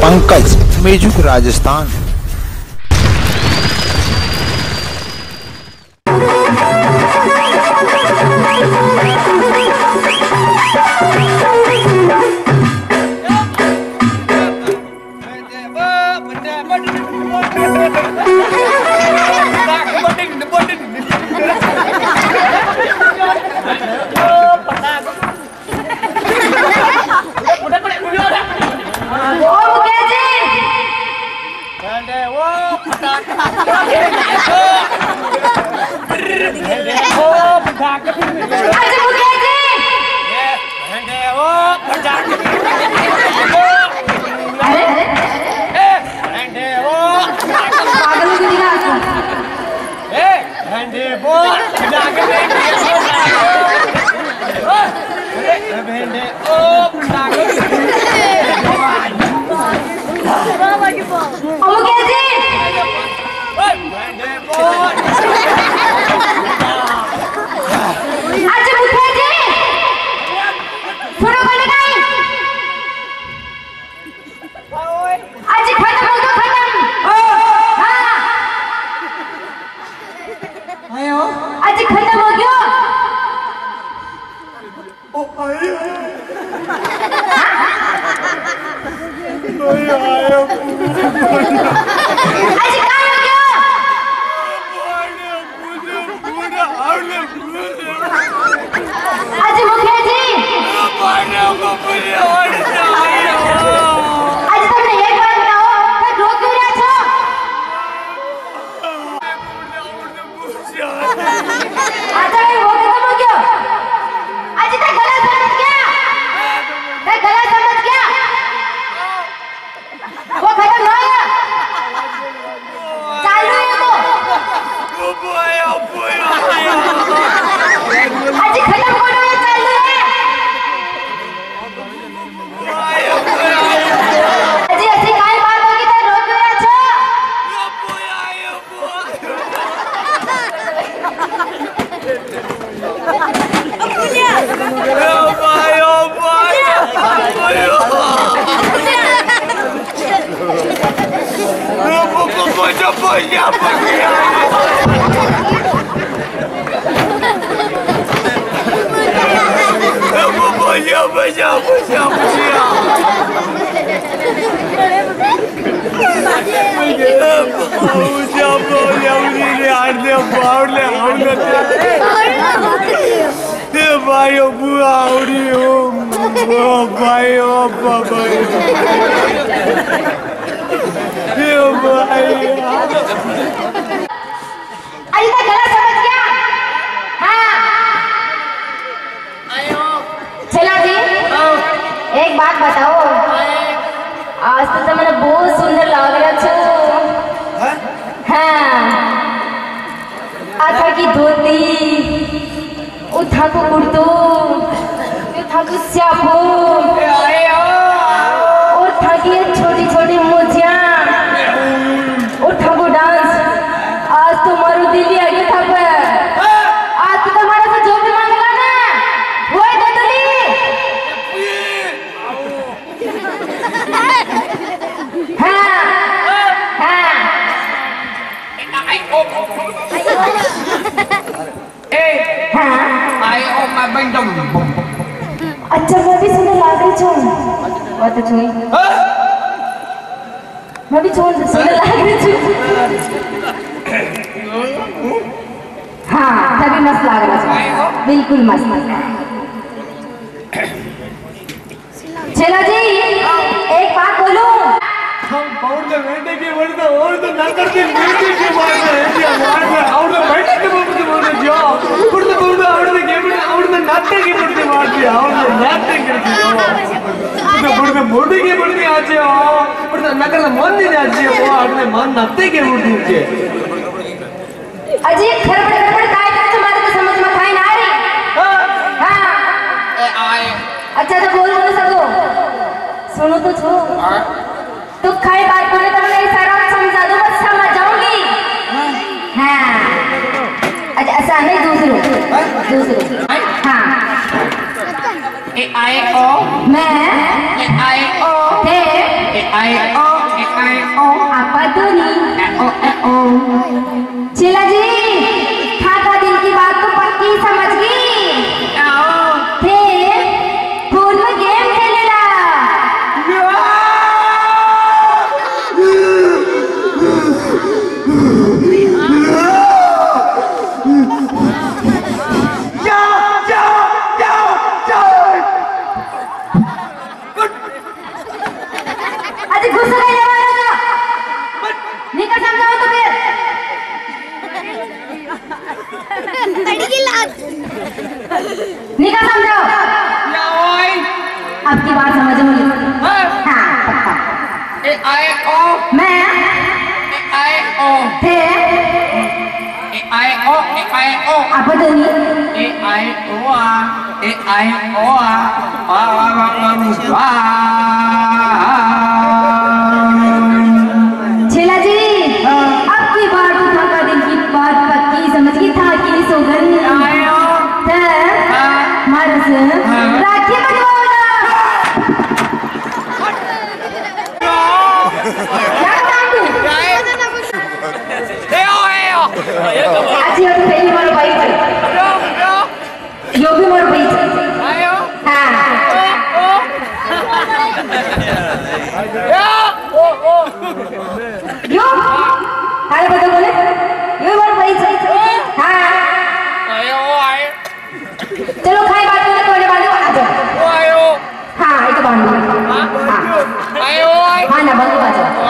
पंकज मेजुक राजस्थान। एक बात बताओ, आज तो मैंने बहुत सुंदर लग रहा छो। हाँ, आथा की धोती, उठा को कुर्तो, उठा को स्यापो, उठा की छोटी छोटी मोजियां, उठा को डांस। आज तो मारो दिल ही आ गया था पर आज तो तुम्हारा से जो भी मांगला ना वो ही दे दूंगी। अच्छा मैं भी सुनने लग रही छूं, वो तो छुई, मैं भी छूं सुनने लग रही छूं। हाँ तभी मस्त लग रहा है, बिल्कुल मस्त। चलो जी एक बात बोलूं, हम पाउड के बैठे के बोलते और तो नंबर के बैठे के बोलते हैं कि हमारे और तो बैठे के बोलते जो और तो बोलते और तो गेम और तो नाटक के बोलते मारते और तो नाटक करते हो तो बोलते मोड़ी के बोलते आज और तो नकर मन नहीं आज वो अपने मन नाटक के बोलते अजी खरबड़ काय का तुम्हारे को समझ में खाई ना आ रही। हां आए अच्छा तो बोल बोल सको सुनो तो छो तो खाई बात बोले तो मैं सारा समझा दूं, बस समझ जाऊंगी। हाँ अच्छा ऐसा नहीं दूसरों हाँ ए आए ओ मैं ए आए ओ थे apa tuh nih? Cila जी खाता दिल की बात तो पक्की समझ गई। थे फोन में गेम खेलेला। आज गुस्सा नहीं लेवाना निकल समझाओ तो फिर निकल समझाओ आपकी बात समझ में हाँ पक्का मैं थे apa tuh nih? Cila जी आपकी बात उठाकर दिल की बात पक्की समझ गई था कि सोगन मर्द राखी बजवाना क्या तांडू अच्छी होती है ये मारो भाई यो भी मारो भाई हाँ यो हाल बता बोले यो मारो भाई हाँ चलो खाई बात करने को बांधो आ जाओ हाँ एक बांधो हाँ ना बांधो आ जाओ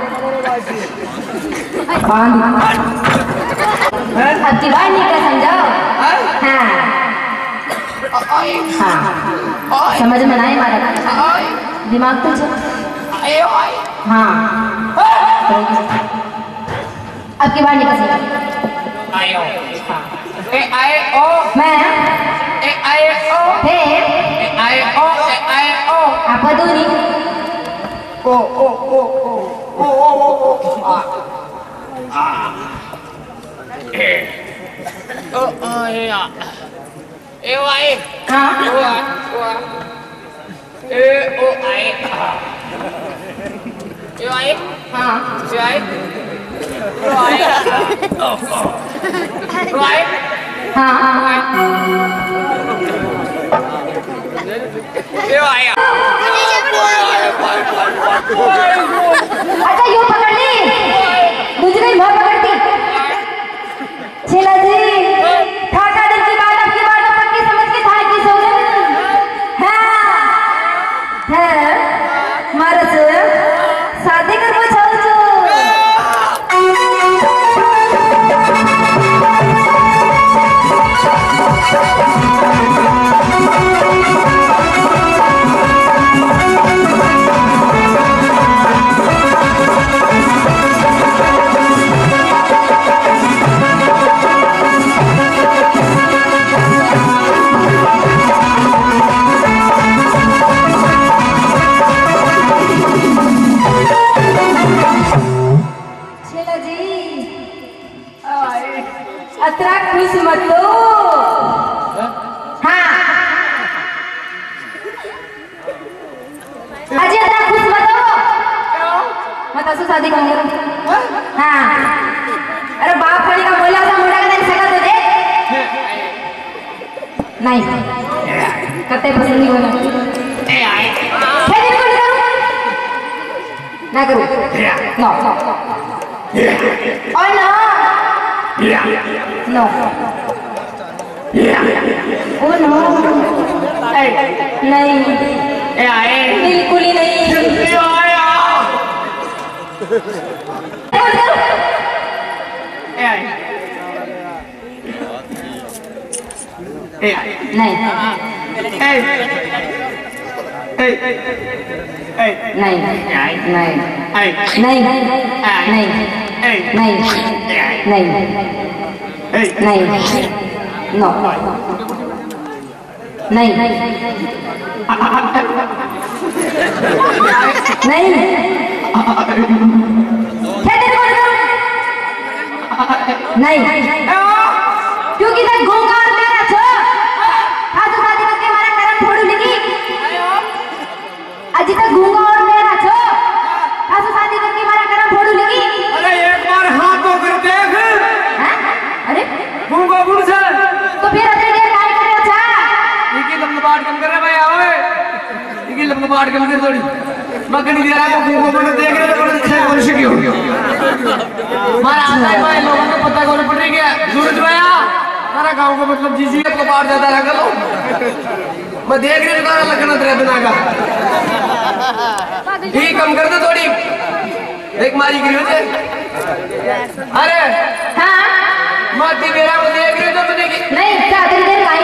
बांधो अब की बात नहीं कर समझाओ हाँ हाँ समझ में नहीं मारा दिमाग तो चल हाँ अब की बात नहीं कर समझाओ मैं apa tuh nih? अच्छा यो पकड़ ली दूसरी बहुत पकड़ती छिला जी ठाटा दिल की बात आपकी बात पक्की समझ के था कि सोगन हाँ मारस शादी कर वो चाहूँ अतरा खुश मत लो हाँ अजय अतरा खुश मत हो मत असो शादी करूंगा हाँ अरे बाप खड़ी का बोला था मोड़ा का नहीं सका तो दे नहीं करते पसंद नहीं होना फिर इनको नहीं करूँ ना करूँ नो और ना No. Oh no. नहीं. बिल्कुल ही नहीं. नहीं. नहीं. नहीं नो नहीं नहीं नहीं क्योंकि मैं गोंगार मेरा छो आज शादी करके हमारा करम फोड़ लगी आज तक गूंगा और मेरा छो कपाट के मंदिर थोड़ी मकनी दे रहा को मैंने देख रहे थे बड़े 6 वर्ष की हो गया मारा आता है भाई लोगों को पता कौन पड़ रही है सूरज भैया हमारा गांव का मतलब जिसी कपाट ज्यादा रखा लो मैं देख रही हूँ तारा लगना तेरे बिना का ठीक कम कर दे थोड़ी एक मारी गिरी हो अरे हाँ माती मेरा को देख रही हो तो मैंने नहीं ज्यादा देर